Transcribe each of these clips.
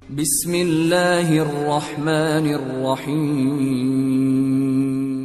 بسم اللہ الرحمن الرحیم۔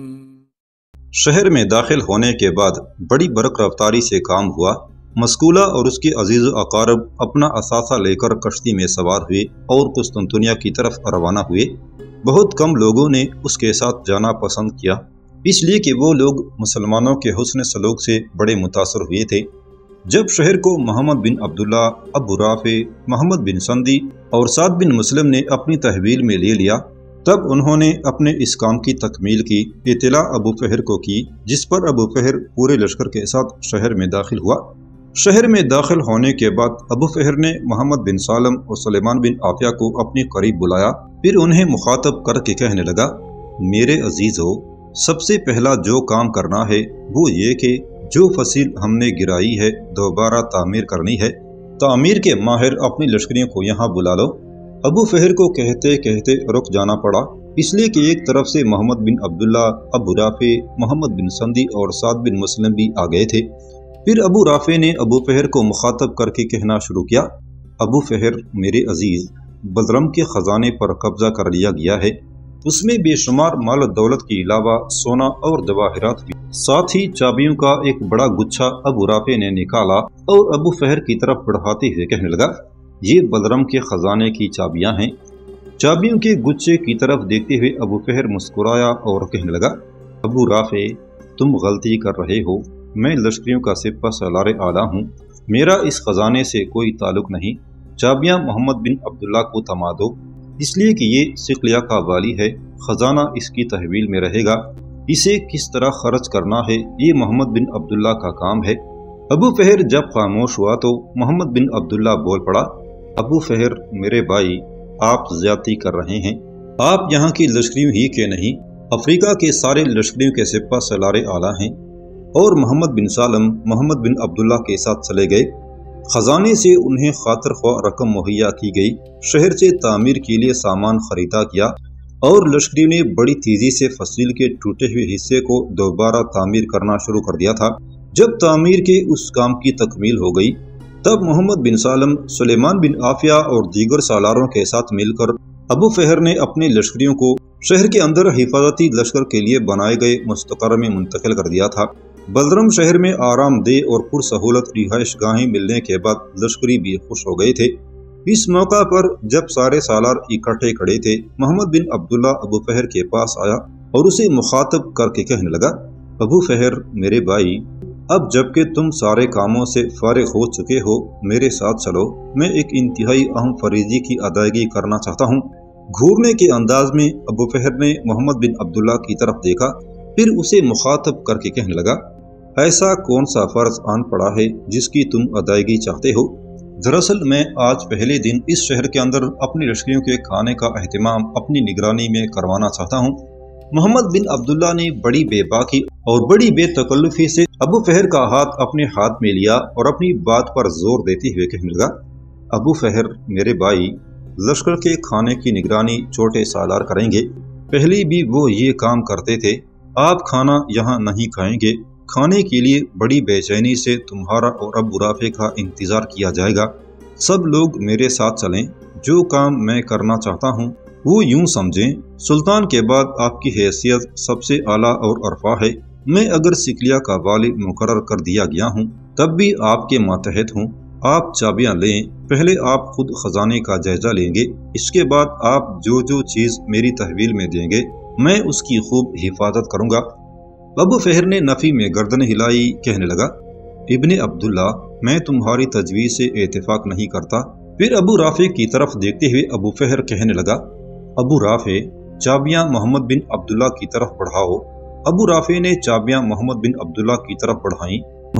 شہر میں داخل ہونے کے بعد بڑی برق رفتاری سے کام ہوا۔ مسکولہ اور اس کے عزیز و اقارب اپنا اثاثہ لے کر کشتی میں سوار ہوئے اور قسطنطنیہ کی طرف روانہ ہوئے۔ بہت کم لوگوں نے اس کے ساتھ جانا پسند کیا، اس لیے کہ وہ لوگ مسلمانوں کے حسن سلوک سے بڑے متاثر ہوئے تھے۔ جب شہر کو محمد بن عبداللہ، ابو رافع، محمد بن سندی اور سعد بن مسلم نے اپنی تحویل میں لے لیا، تب انہوں نے اپنے اس کام کی تکمیل کی اطلاع ابو فہر کو کی، جس پر ابو فہر پورے لشکر کے ساتھ شہر میں داخل ہوا۔ شہر میں داخل ہونے کے بعد ابو فہر نے محمد بن سالم اور سلیمان بن عافیہ کو اپنے قریب بلایا، پھر انہیں مخاطب کر کے کہنے لگا، میرے عزیزو، سب سے پہلا جو کام کرنا ہے وہ یہ کہ جو فصیل ہم نے گرائی ہے دوبارہ تعمیر کرنی ہے۔ تعمیر کے ماہر اپنی لشکریوں کو یہاں بلا لو۔ ابو فہر کو کہتے کہتے رک جانا پڑا، اس لیے کہ ایک طرف سے محمد بن عبداللہ، ابو رافع، محمد بن سندی اور سعد بن مسلم بھی آ گئے تھے۔ پھر ابو رافع نے ابو فہر کو مخاطب کر کے کہنا شروع کیا، ابو فہر میرے عزیز، بلرم کے خزانے پر قبضہ کر لیا گیا ہے، اس میں بے شمار مال و دولت کے علاوہ سونا اور جواہرات بھی، ساتھ ہی چابیوں کا ایک بڑا گچھا ابو رافع نے نکالا اور ابو فہر کی طرف بڑھاتے ہوئے کہنے لگا، یہ بلرم کے خزانے کی چابیاں ہیں۔ چابیوں کے گچھے کی طرف دیکھتے ہوئے ابو فہر مسکرایا اور کہنے لگا، ابو رافع، تم غلطی کر رہے ہو، میں لشکریوں کا سپہ سالار اعلیٰ ہوں، میرا اس خزانے سے کوئی تعلق نہیں، چابیاں محمد بن عبداللہ کو تھما دو، اس لیے کہ یہ صقلیہ کا والی ہے، خزانہ اس کی تحویل میں رہے گا، اسے کس طرح خرچ کرنا ہے یہ محمد بن عبداللہ کا کام ہے۔ ابو فہر جب خاموش ہوا تو محمد بن عبداللہ بول پڑا، ابو فہر میرے بھائی، آپ زیادتی کر رہے ہیں، آپ یہاں کی لشکریوں ہی کے نہیں، افریقہ کے سارے لشکریوں کے سپہ سالار اعلیٰ ہیں۔ اور محمد بن سالم محمد بن عبداللہ کے ساتھ چلے گئے۔ خزانے سے انہیں خاطر خواہ رقم مہیا کی گئی، شہر سے تعمیر کے لیے سامان خریدا گیا اور لشکریوں نے بڑی تیزی سے فصیل کے ٹوٹے ہوئے حصے کو دوبارہ تعمیر کرنا شروع کر دیا تھا۔ جب تعمیر کے اس کام کی تکمیل ہو گئی، تب محمد بن سالم، سلیمان بن عافیہ اور دیگر سالاروں کے ساتھ مل کر ابو فہر نے اپنے لشکریوں کو شہر کے اندر حفاظتی لشکر کے لیے بنائے گئے مستقر میں منتقل کر دیا تھا۔ بلرم شہر میں آرام دہ اور پرسہولت رہائش گاہیں ملنے کے بعد لشکری بھی خوش ہو گئے تھے۔ اس موقع پر جب سارے سالار اکٹھے کھڑے تھے، محمد بن عبداللہ ابو فہر کے پاس آیا اور اسے مخاطب کر کے کہنے لگا، ابو فہر میرے بھائی، اب جب کہ تم سارے کاموں سے فارغ ہو چکے ہو، میرے ساتھ چلو، میں ایک انتہائی اہم فریضے کی ادائیگی کرنا چاہتا ہوں۔ گھورنے کے انداز میں ابو فہر نے محمد بن عبداللہ کی طرف دیکھا، پھر اسے مخاطب کر کے کہنے لگا، ایسا کون سا فرض آن پڑا ہے جس کی تم ادائیگی چاہتے ہو؟ دراصل میں آج پہلے دن اس شہر کے اندر اپنی لشکریوں کے کھانے کا اہتمام اپنی نگرانی میں کروانا چاہتا ہوں۔ محمد بن عبداللہ نے بڑی بے باکی اور بڑی بے تکلفی سے ابو فہر کا ہاتھ اپنے ہاتھ میں لیا اور اپنی بات پر زور دیتے ہوئے کہنے لگا، ابو فہر میرے بھائی، لشکر کے کھانے کی نگرانی چھوٹے سالار کریں گے، پہلے بھی وہ یہ کام کرتے تھے، آپ کھانا یہاں نہیں کھائیں گے، کھانے کے لیے بڑی بے چینی سے تمہارا اور ابو رافع کا انتظار کیا جائے گا۔ سب لوگ میرے ساتھ چلیں، جو کام میں کرنا چاہتا ہوں وہ یوں سمجھیں، سلطان کے بعد آپ کی حیثیت سب سے اعلیٰ اور ارفع ہے، میں اگر صقلیہ کا والی مقرر کر دیا گیا ہوں تب بھی آپ کے ماتحت ہوں، آپ چابیاں لیں، پہلے آپ خود خزانے کا جائزہ لیں گے، اس کے بعد آپ جو جو چیز میری تحویل میں دیں گے میں اس کی خوب حفاظت کروں گا۔ ابو فہر نے نفی میں گردن ہلائی، کہنے لگا، ابن عبداللہ، میں تمہاری تجویز سے اتفاق نہیں کرتا۔ پھر ابو رافع کی طرف دیکھتے ہوئے ابو فہر کہنے لگا، ابو رافع، چابیاں محمد بن عبداللہ کی طرف بڑھاؤ۔ ابو رافع نے چابیاں محمد بن عبداللہ کی طرف بڑھائیں۔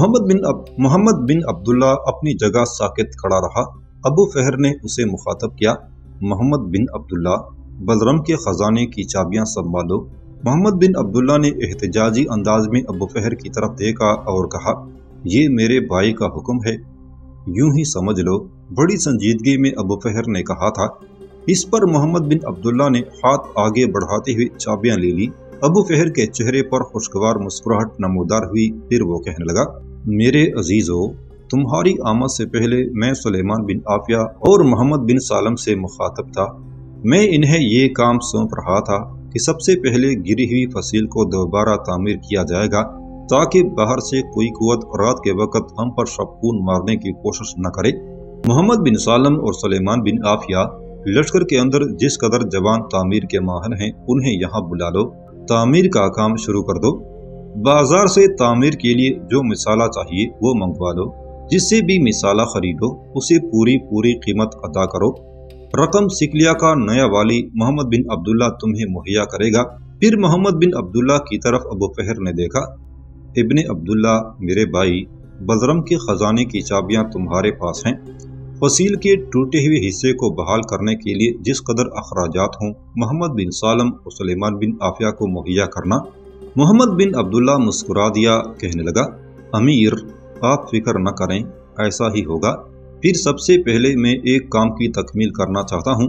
محمد بن عبداللہ اپنی جگہ ساکت کھڑا رہا۔ ابو فہر نے اسے مخاطب کیا، محمد بن عبداللہ، بلرم کے خزانے کی چابیاں سنبھالو۔ محمد بن عبداللہ نے احتجاجی انداز میں ابو فہر کی طرف دیکھا اور کہا، یہ میرے بھائی کا حکم ہے، یوں ہی سمجھ لو، بڑی سنجیدگی میں ابو فہر نے کہا تھا۔ اس پر محمد بن عبداللہ نے ہاتھ آگے بڑھاتے ہوئے چابیاں لے لی۔ ابو فہر کے چہرے پر خوشگوار مسکراہٹ نمودار ہوئی، پھر وہ کہنے لگا، میرے عزیزو، तुम्हारी आमद से पहले मैं सुलेमान बिन आफिया और मोहम्मद बिन सालम से मुखातब था। मैं इन्हें ये काम सौंप रहा था कि सबसे पहले गिरी हुई फसील को दोबारा तामीर किया जाएगा, ताकि बाहर से कोई कुव्वत रात के वक्त हम पर शबखून मारने की कोशिश न करे। मोहम्मद बिन सालम और सुलेमान बिन आफिया, लश्कर के अंदर जिस कदर जवान तामीर के माहिर हैं, उन्हें यहाँ बुला लो, तामीर का काम शुरू कर दो। बाजार से तामीर के लिए जो मिसाला चाहिए वो मंगवा लो। जिससे भी मिसाला खरीदो उसे पूरी कीमत अदा करो। रकम सिकलिया का नया वाली मोहम्मद बिन अब्दुल्ला तुम्हें मुहैया करेगा। फिर मोहम्मद बिन अब्दुल्ला की तरफ अबू फहर ने देखा। इब्ने अब्दुल्ला, मेरे भाई, बजरम के खजाने की चाबियां तुम्हारे पास हैं। फसील के टूटे हुए हिस्से को बहाल करने के लिए जिस कदर अखराजात हों, मोहम्मद बिन सालम और सुलेमान बिन आफिया को मुहैया करना। मोहम्मद बिन अब्दुल्ला मुस्कुरा दिया, कहने लगा, अमीर, आप फिक्र न करें, ऐसा ही होगा। फिर सबसे पहले मैं एक काम की तकमील करना चाहता हूँ।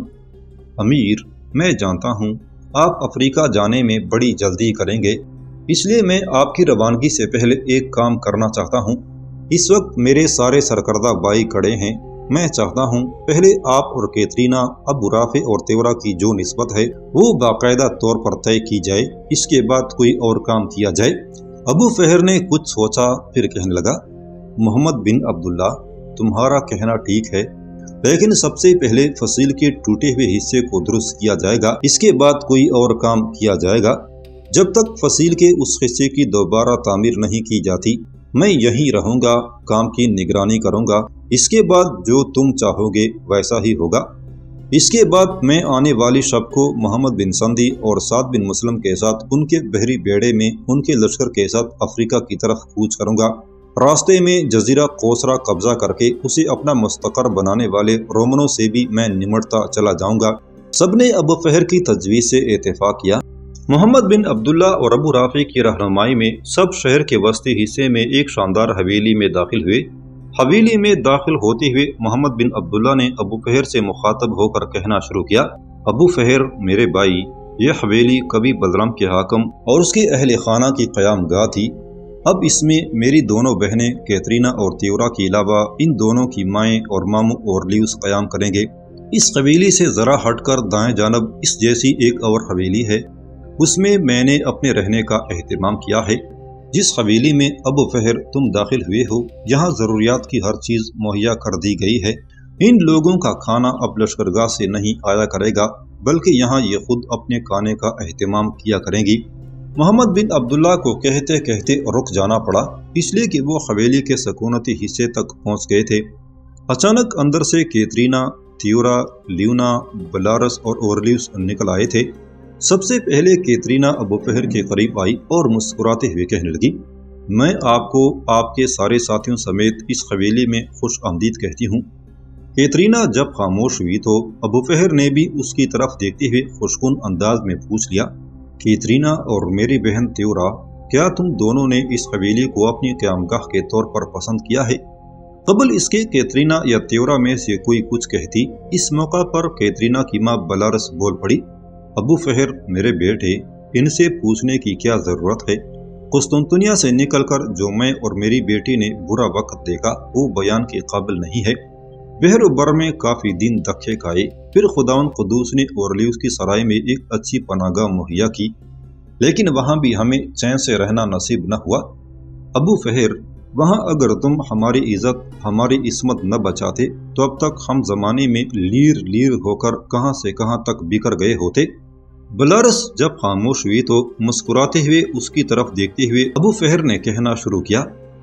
अमीर, मैं जानता हूँ आप अफ्रीका जाने में बड़ी जल्दी करेंगे, इसलिए मैं आपकी रवानगी से पहले एक काम करना चाहता हूँ। इस वक्त मेरे सारे सरकर्दा भाई खड़े हैं। मैं चाहता हूँ पहले आप और कैटरीना, अबू राफे और तेवरा की जो निस्बत है वो बाकायदा तौर पर तय की जाए, इसके बाद कोई और काम किया जाए। अबू फहर ने कुछ सोचा, फिर कहने लगा, मोहम्मद बिन अब्दुल्ला, तुम्हारा कहना ठीक है, लेकिन सबसे पहले फसील के टूटे हुए हिस्से को दुरुस्त किया जाएगा, इसके बाद कोई और काम किया जाएगा। जब तक फसील के उस हिस्से की दोबारा तामीर नहीं की जाती, मैं यहीं रहूंगा, काम की निगरानी करूंगा। इसके बाद जो तुम चाहोगे वैसा ही होगा। इसके बाद मैं आने वाली शब को मोहम्मद बिन संदी और साद बिन मुस्लिम के साथ उनके बहरी बेड़े में उनके लश्कर के साथ अफ्रीका की तरफ कूच करूंगा। रास्ते में जजीरा कोसरा कब्जा करके उसे अपना मुस्तकर बनाने वाले रोमनों से भी मैं निमटता चला जाऊंगा। सबने अबू फहर की तजवीज़ से इत्तेफाक किया। मोहम्मद बिन अब्दुल्ला और अबू राफे की रहनुमाई में सब शहर के वस्ती हिस्से में एक शानदार हवेली में दाखिल हुए। हवेली में दाखिल होते हुए मोहम्मद बिन अब्दुल्ला ने अबू फहर से मुखातब होकर कहना शुरू किया, अबू फहर, मेरे भाई, ये हवेली कभी बलराम के हाकम और उसके अहल खाना की क़यामगाह थी। अब इसमें मेरी दोनों बहनें कैटरीना और तेवरा के अलावा इन दोनों की माएँ और मामू और लियूस क़याम करेंगे। इस हवेली से ज़रा हटकर दाएं जानब इस जैसी एक और हवेली है, उसमें मैंने अपने रहने का एहतमाम किया है। जिस हवेली में अबू फहर तुम दाखिल हुए हो, यहाँ ज़रूरियात की हर चीज़ मुहैया कर दी गई है। इन लोगों का खाना अब लश्करगाह से नहीं आया करेगा, बल्कि यहाँ ये खुद अपने खाने का एहतमाम किया करेंगी। मोहम्मद बिन अब्दुल्ला को कहते कहते रुक जाना पड़ा, इसलिए कि वो हवेली के सकूनती हिस्से तक पहुँच गए थे। अचानक अंदर से कैटरीना, तेवरा, लियोना, बलारस और ओरलियस निकल आए थे। सबसे पहले कैटरीना अबू फहर के करीब आई और मुस्कुराते हुए कहने लगी, मैं आपको आपके सारे साथियों समेत इस हवेली में खुश आमदीद कहती हूँ। कैटरीना जब खामोश हुई तो अबू फहर ने भी उसकी तरफ देखते हुए खुशकुन अंदाज में पूछ लिया, कैटरीना और मेरी बहन तेवरा, क्या तुम दोनों ने इस हवेली को अपनी क़यामगाह के तौर पर पसंद किया है? कबल इसके कैटरीना या तेवरा में से कोई कुछ कहती। इस मौका पर कैटरीना की माँ बलारस बोल पड़ी, अबू फहर, मेरे बेटे, इनसे पूछने की क्या ज़रूरत है? कुस्तुनतुनिया से निकलकर जो मैं और मेरी बेटी ने बुरा वक्त देखा वो बयान के काबिल नहीं है। बहर बर में काफ़ी दिन धक्के खाए, फिर खुदावन कुदूस ने ओरलियस की सराय में एक अच्छी पनागाह मुहैया की, लेकिन वहाँ भी हमें चैन से रहना नसीब न हुआ। अबू फहर, वहाँ अगर तुम हमारी इज़्ज़त, हमारी इस्मत न बचाते तो अब तक हम ज़माने में लीर लीर होकर कहाँ से कहाँ तक बिखर गए होते। बलारस जब खामोश हुई तो मुस्कुराते हुए उसकी तरफ देखते हुए अबू फहर ने कहना शुरू किया,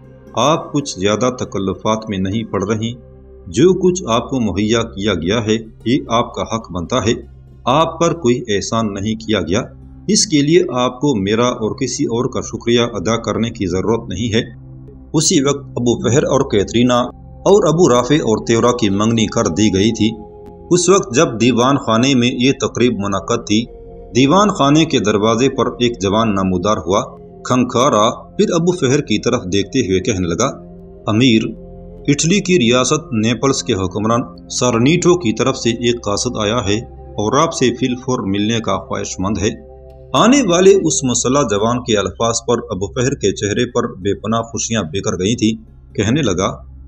आप कुछ ज़्यादा तकल्लुफ़ात में नहीं पड़ रही। जो कुछ आपको मुहैया किया गया है ये आपका हक बनता है, आप पर कोई एहसान नहीं किया गया। इसके लिए आपको मेरा और किसी और का शुक्रिया अदा करने की ज़रूरत नहीं है। उसी वक्त अबू फहर और कैटरीना और अबू राफे और तेवरा की मंगनी कर दी गई थी। उस वक्त जब दीवान खाने में ये तकरीब मुनक़्क़द थी, दीवान खाने के दरवाजे पर एक जवान नमूदार हुआ, खंखारा, फिर अबू फहर की तरफ देखते हुए कहने लगा, अमीर, इटली की रियासत नेपल्स के हुक्मरान सारनीटो की तरफ से एक कासद आया है और आपसे फिलफोर मिलने का ख्वाहिशमंद है। आने वाले उस मुसल्ला जवान के अल्फाज पर अबू फहर के चेहरे पर बेपनाह खुशियां बिखर गई थी। कहने लगा,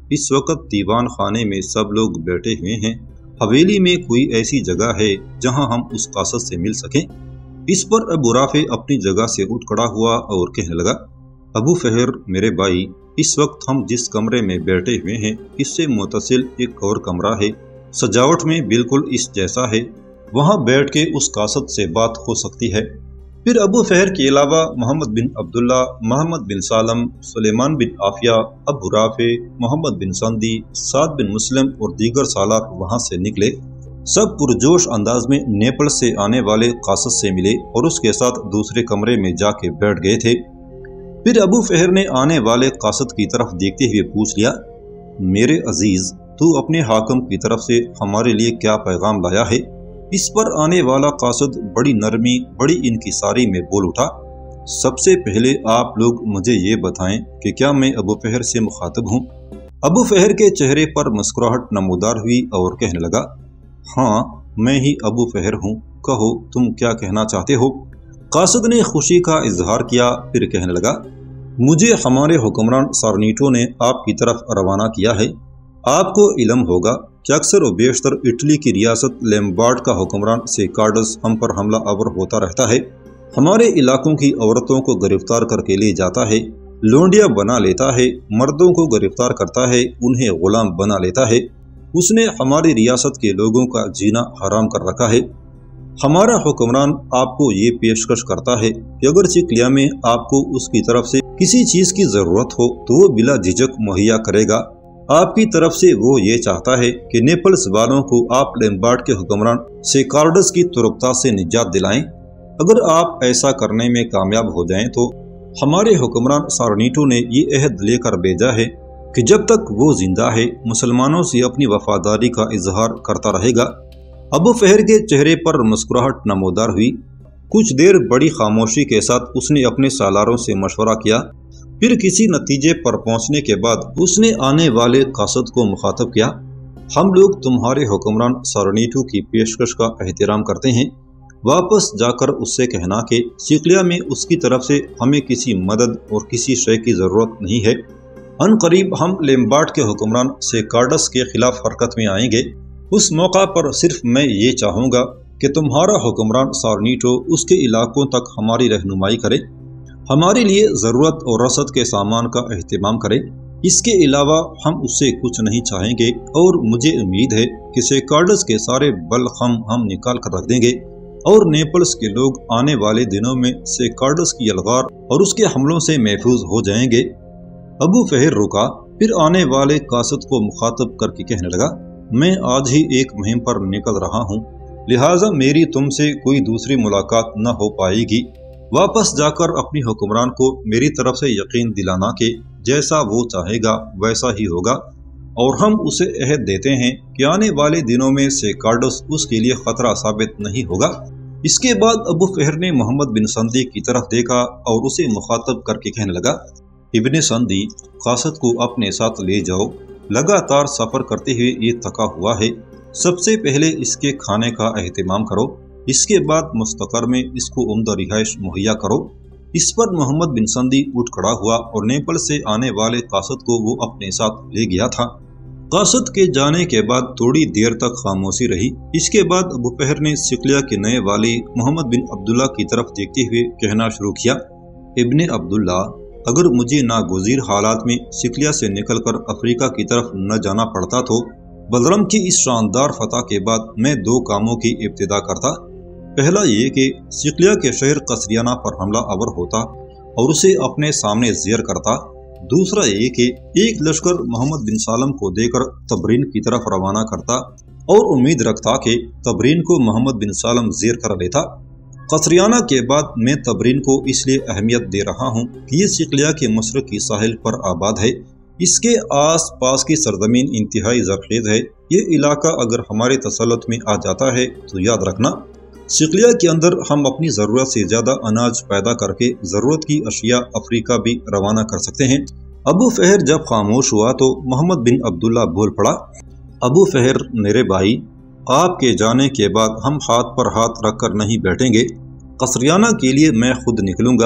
اس وقت دیوان خانے میں سب لوگ بیٹھے ہوئے ہیں، حویلی میں کوئی ایسی جگہ ہے جہاں ہم اس قاصد سے مل سکیں؟ اس پر ابو رافع اپنی جگہ سے اٹھ کھڑا ہوا اور کہنے لگا، ابو فہر میرے بھائی، اس وقت ہم جس کمرے میں بیٹھے ہوئے ہیں اس سے متصل ایک اور کمرہ ہے، سجاوٹ میں بالکل اس جیسا ہے، وہاں بیٹھ کے اس قاصد سے بات ہو سکتی ہے۔ پھر ابو فہر کے علاوہ محمد بن عبداللہ، محمد بن سالم، سلیمان بن عافیہ، ابو رافع، محمد بن سندی، سعد بن مسلم اور دیگر سالار وہاں سے نکلے۔ سب پرجوش انداز میں نیپل سے آنے والے قاصد سے ملے اور اس کے ساتھ دوسرے کمرے میں جا کے بیٹھ گئے تھے۔ پھر ابو فہر نے آنے والے قاصد کی طرف دیکھتے ہوئے پوچھ لیا، میرے عزیز، تو اپنے حاکم کی طرف سے ہمارے لیے کیا پیغام لایا ہے؟ اس پر آنے والا قاصد بڑی نرمی، بڑی انکساری میں بول اٹھا، سب سے پہلے آپ لوگ مجھے یہ بتائیں کہ کیا میں ابو فہر سے مخاطب ہوں؟ ابو فہر کے چہرے پر مسکراہٹ نمودار ہوئی اور کہنے لگا، ہاں میں ہی ابو فہر ہوں، کہو تم کیا کہنا چاہتے ہو؟ قاصد نے خوشی کا اظہار کیا، پھر کہنے لگا، مجھے ہمارے حکمران سارنیٹو نے آپ کی طرف روانہ کیا ہے۔ آپ کو علم ہوگا کہ اکثر و بیشتر اٹلی کی ریاست لیمبارڈ کا حکمران سیکارڈس ہم پر حملہ آور ہوتا رہتا ہے، ہمارے علاقوں کی عورتوں کو گرفتار کر کے لے جاتا ہے، لونڈیاں بنا لیتا ہے، مردوں کو گرفتار کرتا ہے، انہیں غلام بنا لیتا ہے۔ اس نے ہماری ریاست کے لوگوں کا جینا حرام کر رکھا ہے۔ ہمارا حکمران آپ کو یہ پیشکش کرتا ہے کہ اگر چکلیا میں آپ کو اس کی طرف سے کسی چیز کی ضرورت ہو تو وہ بلا جھجک مہیا کرے گا۔ آپ کی طرف سے وہ یہ چاہتا ہے کہ نیپلز والوں کو آپ لیمبارڈ کے حکمران سیکارڈس کی تربتا سے نجات دلائیں۔ اگر آپ ایسا کرنے میں کامیاب ہو جائیں تو ہمارے حکمران سارنیٹو نے یہ عہد لے کر بھیجا ہے کہ جب تک وہ زندہ ہے مسلمانوں سے اپنی وفاداری کا اظہار کرتا رہے گا۔ ابو فہر کے چہرے پر مسکراہٹ نمودار ہوئی۔ کچھ دیر بڑی خاموشی کے ساتھ اس نے اپنے سالاروں سے مشورہ کیا، پھر کسی نتیجے پر پہنچنے کے بعد اس نے آنے والے قاصد کو مخاطب کیا، ہم لوگ تمہارے حکمران سارنیٹو کی پیشکش کا احترام کرتے ہیں، واپس جا کر اس سے کہنا کہ چکلیا میں اس کی طرف سے ہمیں کسی مدد اور کسی شے کی ضرورت نہیں ہے، ان قریب ہم لیمبارڈ کے حکمران سیکارڈس کے خلاف حرکت میں آئیں گے۔ اس موقع پر صرف میں یہ چاہوں گا کہ تمہارا حکمران سارنیٹو اس کے علاقوں تک ہماری رہنمائی کرے، ہمارے لیے ضرورت اور رسد کے سامان کا اہتمام کرے، اس کے علاوہ ہم اس سے کچھ نہیں چاہیں گے، اور مجھے امید ہے کہ سیکارڈس کے سارے بل ہم نکال کر رکھ دیں گے، اور نیپلز کے لوگ آنے والے دنوں میں سیکارڈس کی الغار اور اس کے حملوں سے محفوظ ہو جائیں گے۔ ابو فہر رکا، پھر آنے والے قاصد کو مخاطب کر کے کہنے لگا، میں آج ہی ایک مہم پر نکل رہا ہوں، لہٰذا میری تم سے کوئی دوسری ملاقات نہ ہو پائے گی۔ واپس جا کر اپنی حکمران کو میری طرف سے یقین دلانا کہ جیسا وہ چاہے گا ویسا ہی ہوگا، اور ہم اسے عہد دیتے ہیں کہ آنے والے دنوں میں سیکارڈس اس کے لیے خطرہ ثابت نہیں ہوگا۔ اس کے بعد ابو فہر نے محمد بن سندی کی طرف دیکھا اور اسے مخاطب کر کے کہنے لگا، ابن سندی، قاصد کو اپنے ساتھ لے جاؤ، لگاتار سفر کرتے ہوئے یہ تھکا ہوا ہے، سب سے پہلے اس کے کھانے کا اہتمام کرو، اس کے بعد مستقر میں اس کو عمدہ رہائش مہیا کرو۔ اس پر محمد بن سندی اٹھ کھڑا ہوا اور نیپل سے آنے والے قاصد کو وہ اپنے ساتھ لے گیا تھا۔ قاصد کے جانے کے بعد تھوڑی دیر تک خاموشی رہی۔ اس کے بعد ابو فہر نے چکلیا کے نئے والی محمد بن عبداللہ کی طرف دیکھتے ہوئے کہنا شروع کیا، ابن عبداللہ، اگر مجھے ناگزیر حالات میں چکلیا سے نکل کر افریقہ کی طرف نہ جانا پڑتا تو بلرم کی اس شاندار فتح کے بعد میں 2 کاموں کی ابتدا کرتا۔ پہلا یہ کہ چکلیا کے شہر قصریانہ پر حملہ آور ہوتا اور اسے اپنے سامنے زیر کرتا۔ دوسرا یہ کہ ایک لشکر محمد بن سالم کو دے کر تبرین کی طرف روانہ کرتا اور امید رکھتا کہ تبرین کو محمد بن سالم زیر کر لیتا۔ قصریانہ کے بعد میں تبرین کو اس لیے اہمیت دے رہا ہوں کہ یہ چکلیا کے مشرقی ساحل پر آباد ہے، اس کے آس پاس کی سرزمین انتہائی زرخیز ہے۔ یہ علاقہ اگر ہمارے تسلط میں آ جاتا ہے تو یاد رکھنا، چکلیا کے اندر ہم اپنی ضرورت سے زیادہ اناج پیدا کر کے ضرورت کی اشیاء افریقہ بھی روانہ کر سکتے ہیں۔ ابو فہر جب خاموش ہوا تو محمد بن عبداللہ بول پڑا، ابو فہر میرے بھائی، آپ کے جانے کے بعد ہم ہاتھ پر ہاتھ رکھ کر نہیں بیٹھیں گے، قصریانہ کے لیے میں خود نکلوں گا،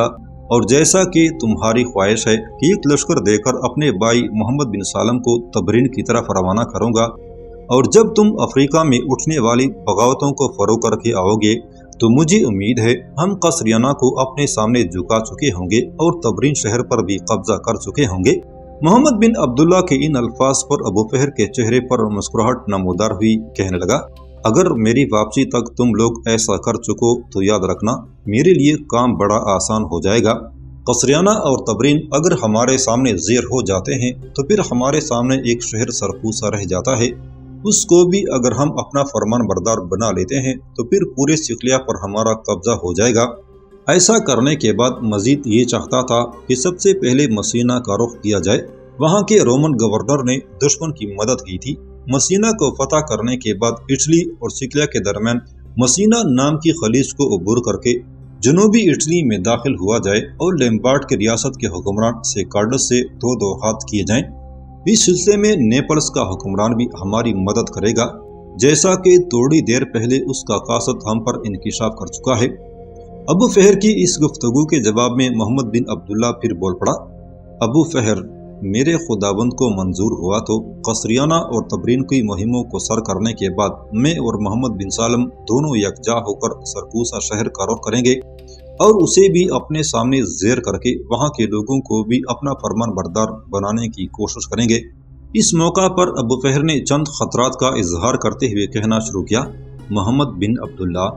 और जैसा कि तुम्हारी ख्वाहिश है कि एक लश्कर देकर अपने भाई मोहम्मद बिन सालम को तबरीन की तरफ रवाना करूँगा, और जब तुम अफ्रीका में उठने वाली बगावतों को फरोग करके आओगे तो मुझे उम्मीद है हम कसरियाना को अपने सामने झुका चुके होंगे और तबरीन शहर पर भी कब्जा कर चुके होंगे। मोहम्मद बिन अब्दुल्ला के इन अल्फाज पर अबू फहर के चेहरे पर मुस्कुराहट नमूदार हुई। कहने लगा, अगर मेरी वापसी तक तुम लोग ऐसा कर चुको तो याद रखना मेरे लिए काम बड़ा आसान हो जाएगा। कसरियाना और तबरीन अगर हमारे सामने ज़ेर हो जाते हैं तो फिर हमारे सामने एक शहर सरपूसा रह जाता है। उसको भी अगर हम अपना फरमान बरदार बना लेते हैं तो फिर पूरे सिकलिया पर हमारा कब्जा हो जाएगा। ऐसा करने के बाद मजीद ये चाहता था कि सबसे पहले मसीना का रुख किया जाए। वहाँ के रोमन गवर्नर ने दुश्मन की मदद की थी। मसीना को फतह करने के बाद इटली और सिकलिया के दरमियान मसीना नाम की खलीज को अबूर करके जनूबी इटली में दाखिल हुआ जाए और लैम्बार्ड के रियासत के हुक्मरान सेकार्डस से दो हाथ किए जाएं। इस सिलसिले में नेपल्स का हुक्मरान भी हमारी मदद करेगा, जैसा कि थोड़ी देर पहले उसका कासद हम पर इंकिशाफ कर चुका है। अबू फहर की इस गुफ्तगू के जवाब में मोहम्मद बिन अब्दुल्ला फिर बोल पड़ा, अबू फहर, मेरे खुदाबंद को मंजूर हुआ तो कसरियाना और तबरीन की मुहिमों को सर करने के बाद मैं और मोहम्मद बिन सालम दोनों यकजा होकर सरपूसा शहर का रुख करेंगे और उसे भी अपने सामने ज़ेर करके वहाँ के लोगों को भी अपना फरमान बरदार बनाने की कोशिश करेंगे। इस मौका पर अबू फहर ने चंद खतरात का इजहार करते हुए कहना शुरू किया, मोहम्मद बिन अब्दुल्ला,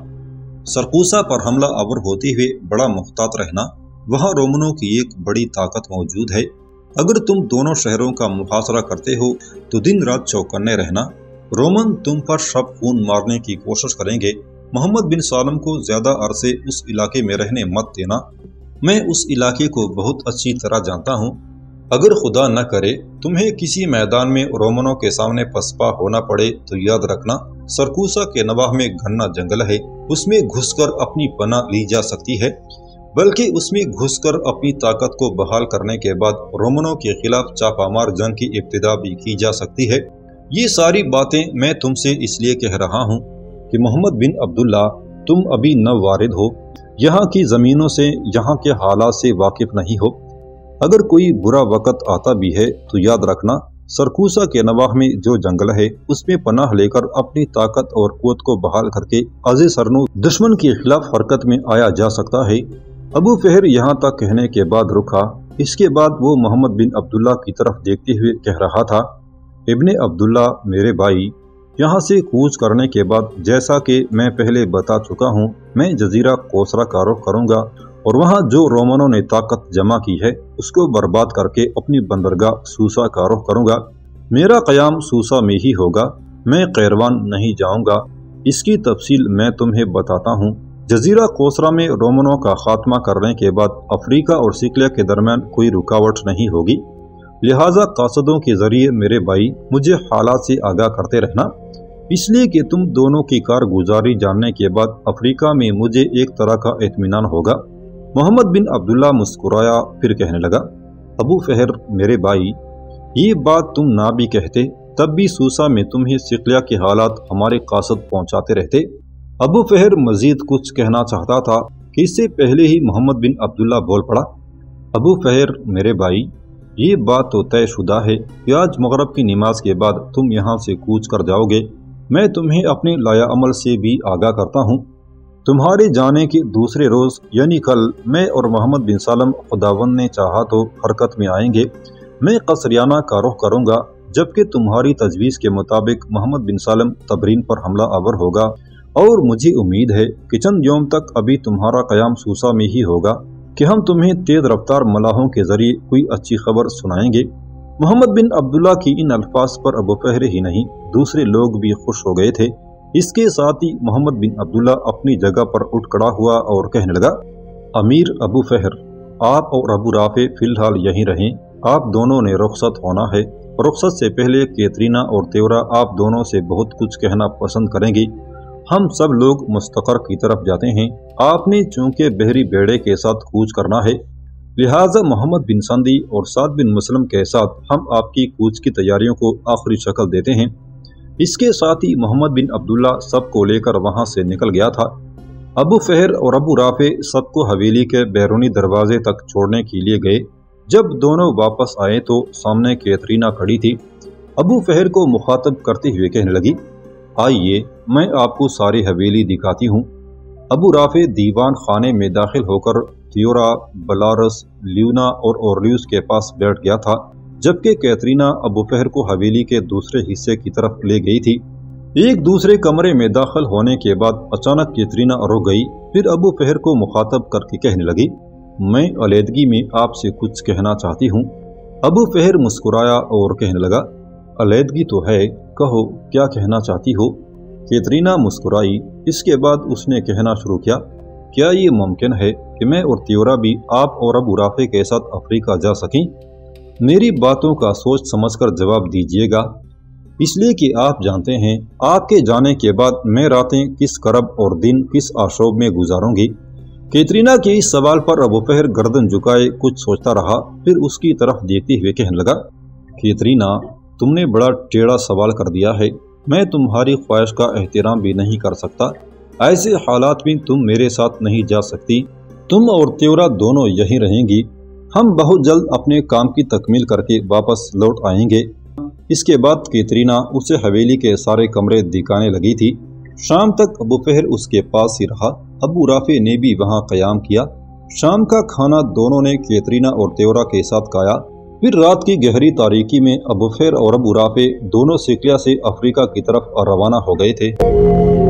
सरपूसा पर हमला आवर होते हुए बड़ा मुहतात रहना। वहाँ रोमनों की एक बड़ी ताकत मौजूद है। अगर तुम दोनों शहरों का मुहासरा करते हो तो दिन रात चौकन्ने रहना। रोमन तुम पर शब खून मारने की कोशिश करेंगे। मोहम्मद बिन सालम को ज्यादा अरसे उस इलाके में रहने मत देना। मैं उस इलाके को बहुत अच्छी तरह जानता हूँ। अगर खुदा न करे तुम्हें किसी मैदान में रोमनों के सामने पसपा होना पड़े तो याद रखना सरकूसा के नवाह में घना जंगल है। उसमें घुसकर अपनी पनाह ली जा सकती है, बल्कि उसमें घुसकर अपनी ताकत को बहाल करने के बाद रोमनों के खिलाफ चापामार जंग की इब्तिदा भी की जा सकती है। ये सारी बातें मैं तुमसे इसलिए कह रहा हूँ कि मोहम्मद बिन अब्दुल्ला, तुम अभी नववारिद हो, यहाँ की ज़मीनों से, यहाँ के हालात से वाकिफ नहीं हो। अगर कोई बुरा वक़्त आता भी है तो याद रखना सरकूसा के नवाह में जो जंगल है उसमें पनाह लेकर अपनी ताकत और क़ुव्वत को बहाल करके आज़े सरनू दुश्मन के खिलाफ हरकत में आया जा सकता है। अबू फहर यहाँ तक कहने के बाद रुका। इसके बाद वो मोहम्मद बिन अब्दुल्ला की तरफ देखते हुए कह रहा था, इब्ने अब्दुल्ला, मेरे भाई, यहाँ से कूच करने के बाद जैसा कि मैं पहले बता चुका हूँ, मैं जजीरा कोसरा का रुख करूँगा और वहाँ जो रोमनों ने ताकत जमा की है उसको बर्बाद करके अपनी बंदरगाह सूसा का रुख करूँगा। मेरा क़याम सूसा में ही होगा, मैं कैरवान नहीं जाऊँगा। इसकी तफसील मैं तुम्हें बताता हूँ। जजीरा कोसरा में रोमनों का खात्मा करने के बाद अफ्रीका और सिकलिया के दरमियान कोई रुकावट नहीं होगी। लिहाजा कासदों के जरिए मेरे भाई मुझे हालात से आगाह करते रहना, इसलिए कि तुम दोनों की कारगुजारी जानने के बाद अफ्रीका में मुझे एक तरह का इत्मीनान होगा। मोहम्मद बिन अब्दुल्ला मुस्कुराया, फिर कहने लगा, अबू फहर, मेरे भाई, ये बात तुम ना भी कहते तब भी सूसा में तुम्हें सिकलिया के हालात हमारे कासद पहुँचाते रहते। अबू फहर मजीद कुछ कहना चाहता था कि इससे पहले ही मोहम्मद बिन अब्दुल्ला बोल पड़ा, अबू फहर, मेरे भाई, ये बात तो तयशुदा है कि आज मगरब की नमाज के बाद तुम यहाँ से कूच कर जाओगे। मैं तुम्हें अपने लाया अमल से भी आगाह करता हूँ। तुम्हारे जाने के दूसरे रोज़ यानी कल मैं और मोहम्मद बिन सालम खुदावन ने चाहा तो हरकत में आएंगे। मैं कसरियाना का रुख करूँगा, जबकि तुम्हारी तजवीज़ के मुताबिक मोहम्मद बिन सालम तबरीन पर हमला आवर होगा और मुझे उम्मीद है कि चंद यौम तक अभी तुम्हारा क़याम सूसा में ही होगा कि हम तुम्हें तेज़ रफ्तार मलाहों के ज़रिए कोई अच्छी खबर सुनाएंगे। मोहम्मद बिन अब्दुल्ला की इन अल्फाज पर अबू फहर ही नहीं दूसरे लोग भी खुश हो गए थे। इसके साथ ही मोहम्मद बिन अब्दुल्ला अपनी जगह पर उठ खड़ा हुआ और कहने लगा, अमीर अबू फहर, आप और अबू राफे फिलहाल यहीं रहें। आप दोनों ने रुखसत होना है। रुखसत से पहले कैतरीना और तेवरा आप दोनों से बहुत कुछ कहना पसंद करेंगी। हम सब लोग मुस्तकर की तरफ जाते हैं। आपने चूंकि बहरी बेड़े के साथ कूच करना है, लिहाजा मोहम्मद बिन संदी और साद बिन मुस्लिम के साथ हम आपकी कूच की तैयारियों को आखिरी शक्ल देते हैं। इसके साथ ही मोहम्मद बिन अब्दुल्ला सब को लेकर वहां से निकल गया था। अबू फहर और अबू राफे सबको हवेली के बैरूनी दरवाजे तक छोड़ने के लिए गए। जब दोनों वापस आए तो सामने कैथरीना खड़ी थी। अबू फहर को मुखातब करते हुए कहने लगी, आइए मैं आपको सारी हवेली दिखाती हूँ। अबू राफे दीवान खाने में दाखिल होकर थियोरा, बलारस, ल्यूना और ओरल्यूस के पास बैठ गया था, जबकि कैथरीना अबू फहर को हवेली के दूसरे हिस्से की तरफ ले गई थी। एक दूसरे कमरे में दाखिल होने के बाद अचानक कैथरीना रुक गई। फिर अबू फहर को मुखातब करके कहने लगी, मैं अलहदगी में आपसे कुछ कहना चाहती हूँ। अबू फहर मुस्कुराया और कहने लगा, अलहदगी तो है, कहो क्या कहना चाहती हो। कैथरीना मुस्कुराई। इसके बाद उसने कहना शुरू किया, क्या ये मुमकिन है कि मैं और थियोरा भी आप और अबू राफे के साथ अफ्रीका जा सकें? मेरी बातों का सोच समझकर जवाब दीजिएगा, इसलिए कि आप जानते हैं आपके जाने के बाद मैं रातें किस करब और दिन किस आशोब में गुजारूंगी। कैथरीना के इस सवाल पर अबू फहर गर्दन झुकाए कुछ सोचता रहा, फिर उसकी तरफ देखते हुए कहने लगा, कैथरीना तुमने बड़ा टेढ़ा सवाल कर दिया है। मैं तुम्हारी ख्वाहिश का एहतराम भी नहीं कर सकता। ऐसे हालात में तुम मेरे साथ नहीं जा सकती। तुम और थियोरा दोनों यहीं रहेंगी। हम बहुत जल्द अपने काम की तकमील करके वापस लौट आएंगे। इसके बाद कैथरीना उसे हवेली के सारे कमरे दिखाने लगी थी। शाम तक अबू फहर उसके पास ही रहा। अबू राफे ने भी वहाँ क़याम किया। शाम का खाना दोनों ने कैथरीना और थियोरा के साथ खाया। फिर रात की गहरी तारीकी में अबू फहर और अबू राफे दोनों सिकलिया से अफ्रीका की तरफ रवाना हो गए थे।